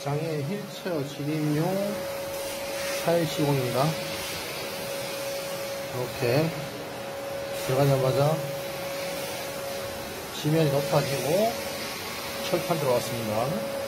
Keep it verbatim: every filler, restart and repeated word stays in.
장애 휠체어 진입용 타일 시공입니다. 이렇게 들어가자마자 지면이 높아지고 철판 들어왔습니다.